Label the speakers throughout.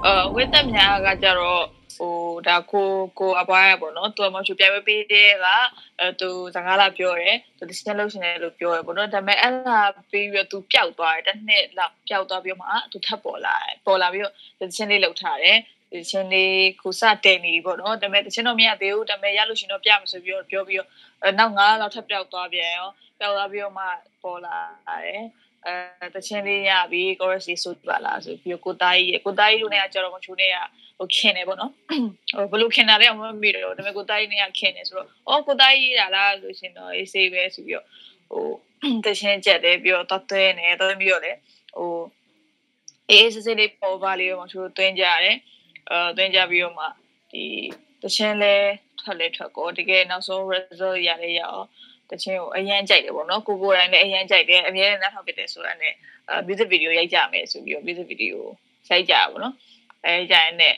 Speaker 1: ဝိသက်များကကြတော့ဒါကိုအပွားရပေါ့နော်သူကမချူပြပေးတဲ့ကသူစကားလာပြောတယ်သူတချင်လို့ရှင်တယ်လို့ပြောရပေါ့နော်ဒါပေမဲ့အဲ့ဒါပြီးပြီးတော့သူပျောက်သွားတယ်တစ်နှစ်လောက်ပျောက်သွားပြီးမှသူထပ်ပေါ်လာပြီးတော့တချင်လေးလှုပ်ထားတယ်တချင်လေးကိုစတင်နေပေါ့နော်ဒါပေမဲ့တချင်တော့မရသေးဘူးဒါပေမဲ့ရလို့ရှင်တော့ပြမဆိုပြီးတော့ပြောပြီးတော့နောက်9လောက်ထပ်ပျောက်သွားပြန်ရောပျောက်သွားပြီးတော့မှပေါ်လာတယ်တချင်းလေးရပြီး chorus လေးဆိုပါလားဆိုပြီးကိုသားကြီးတို့နဲ့ကကြတော့မချူနဲ့ကခင်နေပေါ့နော်ဘလို့ခင်တာလဲအမမေ့တော့ဒါပေမဲ့ကိုသားကြီးနဲ့ကခင်နေဆိုတော့ကိုသားကြီးလားဆိုရှင်တော့အေးဆေးပဲဆိုပြီးတော့တချင်းကြက်တယ်ပြီးတော့သွင်းနေသွင်းပြီးတော့လေအေးဆေးလေးပေါ်ပါလေးတော့မချူသွင်းကြရတယ်သွင်းကြပြီးတော့မှဒီတချင်းလဲထွက်ကိုတကယ်နောက်ဆုံး result ရရအောင်တချင်းကိုအရန်ကြိုက်တယ်ပေါ့နော်ကိုတိုင်းလည်းအရန်ကြိုက်တယ်အမြဲတမ်းနောက်ထောက်ပြတယ်ဆိုတာနဲ့music video ရိုက်ကြမယ်ဆိုပြီးတော့ music video ရိုက်ကြပါပေါ့နော်ကြရင်နဲ့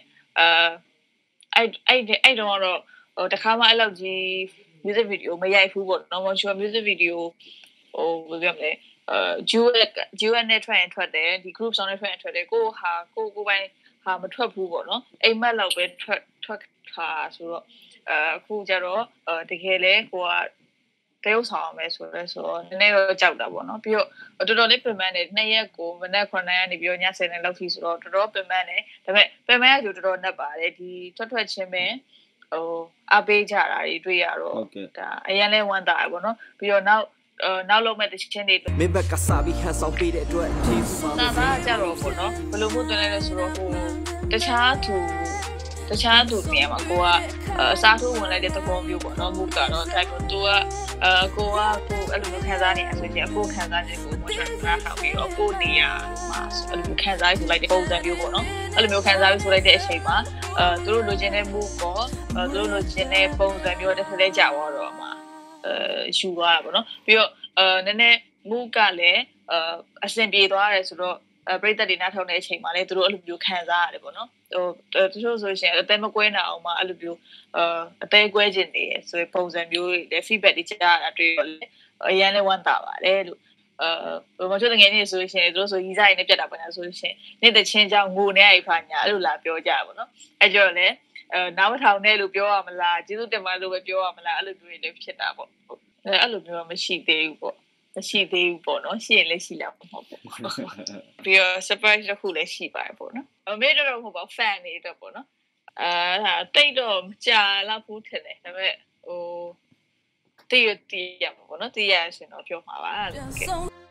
Speaker 1: အဲ့တော့တခါမှအဲ့လောက်ကြီး music video မရိုက်ဘူးပေါ့နော် normal music video ဘယ်ပြောမလဲduet နဲ့ထွက်တယ်ဒီ group song နဲ့ထွက်တယ်ကိုပိုင်းဟာမထွက်ဘူးပေါ့နော်အိမ်မက်လောက်ပဲထွက်ခါဆိုတော့အခုကြတော့တကယ်လဲကိုကတရုပ်ဆောင်မယ်ဆိုတော့နည်းနည်းတော့ကြောက်တာပေါ့နော်ပြီးတော့တော်တော်လေးပြင်ပန်းတယ်2ရက်ကိုမနက်9နာရီကနေပြီးတော့ည10နာရီလောက်ထိဆိုတော့တော်တော်ပြင်ပန်းတယ်ဒါပေမဲ့ပြင်ပန်းရဆိုတော်တော်နှက်ပါတယ်ဒီထွက်ချင်းပဲအပေးကြတာတွေတွေ့ရတော့ဒါအရင်လဲဝမ်းသာရပေါ့နော်ပြီးတော့နောက်လုံးမဲ့တချင်းတွေမင်းဘက်ကစားပြီးဟန်ဆောင်ပေးတဲ့အတွက်ကျေးဇူးပါဒါကြတော့ပေါ့နော်ဘယ်လိုမျိုးတွင်လဲဆိုတော့တခြားသူနေရာမှာကိုကအစားထိုးဝင်လိုက်တဲ့သဘောမျိုးပေါ့နော်မူကတော့ဒါပေမဲ့သူကကိုအဲ့လိုမျိုးခံစားနေရဆိုရင်ကိုခံစားနေကိုမထွက်တာထောက်ပြီးတော့ကိုနေရမှာအဲ့လိုခံစားယူလိုက်တဲ့ပုံစံမျိုးပေါ့နော်အဲ့လိုမျိုးခံစားယူဆိုလိုက်တဲ့အချိန်မှာသူတို့လိုချင်တဲ့မူပေါ့သူတို့လိုချင်တဲ့ပုံစံမျိုးတစ်ခါလေးကြာသွားတော့မှာယူသွားတာပေါ့နော်ပြီးတော့နည်းနည်းမူကလည်းအဆင်ပြေသွားတယ်ဆိုတော့ပရိသတ်တွေနားထောင်တဲ့အချိန်မှာလည်းသူတို့အဲ့လိုမျိုးခံစားရတယ်ပေါ့နော်သူတို့ဆိုရှင်အသေးမကွဲနိုင်အောင်မှအဲ့လိုမျိုးအသေးကွဲခြင်းနေဆိုပုံစံမျိုးတွေ feedback တွေကြားရတာတွေ့တော့လေအရင်လည်းဝမ်းသာပါတယ်လို့ဘယ်မှာတကယ်နေဆိုရှင်သူတို့ဆိုရီးစားရင်းနဲ့ပြတ်တာပေါ့နော်ဆိုရှင်နေတဲ့ချင်းကြောင့်ငိုနေရဖာညာအဲ့လိုလာပြောကြပါတော့အဲ့ကြောင့်လေနားမထောင်နဲ့လို့ပြောရမလားကျေးဇူးတင်ပါလို့ပဲပြောရမလားအဲ့လိုမျိုးတွေဖြစ်တာပေါ့အဲ့လိုမျိုးမရှိသေးဘူးပေါ့မရှိသေးဘူးပေါ့နော်ရှိရင်လည်းရှိလာမှာပေါ့ပြီးတော့ surprise တစ်ခုလည်းရှိပါတယ်ပေါ့နော်အမေတော့မဟုတ်ပါ fan တွေတော့ပေါ့နော်ဒါတိတ်တော့ကြာလောက်ဘူးထင်တယ်ဒါပေမဲ့တည်ရမှာပေါ့နော်တည်ရရှင်တော့ပြောမှာပါ